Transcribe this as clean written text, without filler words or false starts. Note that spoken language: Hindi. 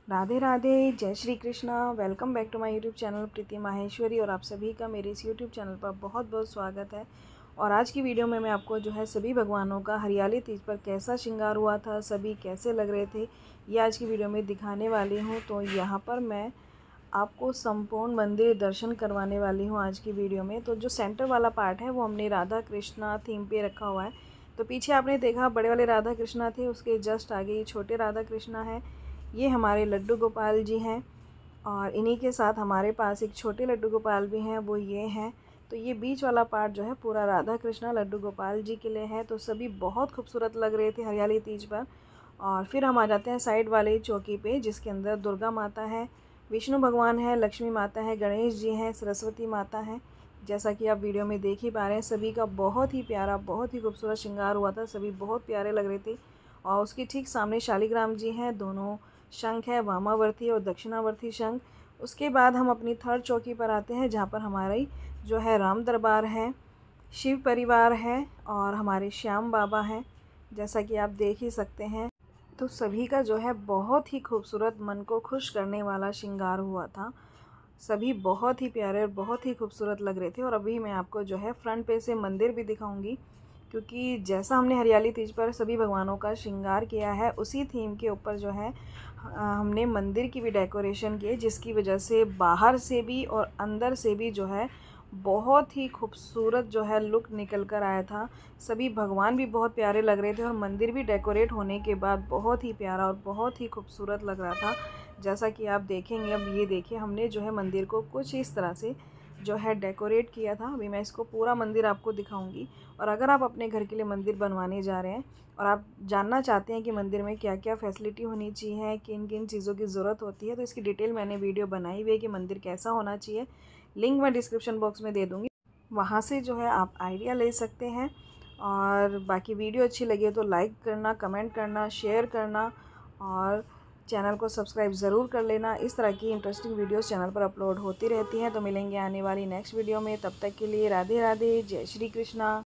राधे राधे, जय Shri Krishna. Welcome back to my YouTube channel Preeti Maheshwari. और आप सभी का मेरे इस यूट्यूब चैनल पर बहुत बहुत स्वागत है। और आज की वीडियो में मैं आपको जो है सभी भगवानों का हरियाली तीज पर कैसा श्रृंगार हुआ था, सभी कैसे लग रहे थे, ये आज की वीडियो में दिखाने वाली हूँ। तो यहाँ पर मैं आपको संपूर्ण मंदिर दर्शन करवाने वाली हूँ आज की वीडियो में। तो जो सेंटर वाला पार्ट है वो हमने राधा कृष्णा थीम पे रखा हुआ है। तो पीछे आपने देखा बड़े वाले राधा कृष्णा थे, उसके जस्ट आगे ये छोटे राधा कृष्णा है। ये हमारे लड्डू गोपाल जी हैं और इन्हीं के साथ हमारे पास एक छोटे लड्डू गोपाल भी हैं, वो ये हैं। तो ये बीच वाला पार्ट जो है पूरा राधा कृष्णा लड्डू गोपाल जी के लिए है। तो सभी बहुत खूबसूरत लग रहे थे हरियाली तीज पर। और फिर हम आ जाते हैं साइड वाले चौकी पे, जिसके अंदर दुर्गा माता है, विष्णु भगवान है, लक्ष्मी माता है, गणेश जी हैं, सरस्वती माता है। जैसा कि आप वीडियो में देख ही पा रहे हैं, सभी का बहुत ही प्यारा, बहुत ही खूबसूरत श्रृंगार हुआ था। सभी बहुत प्यारे लग रहे थे। और उसके ठीक सामने शालिग्राम जी हैं, दोनों शंख है, वामावर्ती और दक्षिणावर्ती शंख। उसके बाद हम अपनी थर्ड चौकी पर आते हैं, जहाँ पर हमारी जो है राम दरबार है, शिव परिवार है और हमारे श्याम बाबा हैं, जैसा कि आप देख ही सकते हैं। तो सभी का जो है बहुत ही खूबसूरत, मन को खुश करने वाला श्रृंगार हुआ था। सभी बहुत ही प्यारे और बहुत ही खूबसूरत लग रहे थे। और अभी मैं आपको जो है फ्रंट पे से मंदिर भी दिखाऊंगी, क्योंकि जैसा हमने हरियाली तीज पर सभी भगवानों का श्रृंगार किया है, उसी थीम के ऊपर जो है हमने मंदिर की भी डेकोरेशन की है, जिसकी वजह से बाहर से भी और अंदर से भी जो है बहुत ही खूबसूरत जो है लुक निकल कर आया था। सभी भगवान भी बहुत प्यारे लग रहे थे और मंदिर भी डेकोरेट होने के बाद बहुत ही प्यारा और बहुत ही खूबसूरत लग रहा था, जैसा कि आप देखेंगे। अब ये देखिए, हमने जो है मंदिर को कुछ इस तरह से जो है डेकोरेट किया था। अभी मैं इसको पूरा मंदिर आपको दिखाऊंगी। और अगर आप अपने घर के लिए मंदिर बनवाने जा रहे हैं और आप जानना चाहते हैं कि मंदिर में क्या क्या फैसिलिटी होनी चाहिए, किन किन चीज़ों की ज़रूरत होती है, तो इसकी डिटेल मैंने वीडियो बनाई हुई है कि मंदिर कैसा होना चाहिए। लिंक मैं डिस्क्रिप्शन बॉक्स में दे दूँगी, वहाँ से जो है आप आइडिया ले सकते हैं। और बाकी वीडियो अच्छी लगी तो लाइक करना, कमेंट करना, शेयर करना और चैनल को सब्सक्राइब ज़रूर कर लेना। इस तरह की इंटरेस्टिंग वीडियोस चैनल पर अपलोड होती रहती हैं। तो मिलेंगे आने वाली नेक्स्ट वीडियो में, तब तक के लिए राधे राधे, जय श्री कृष्णा।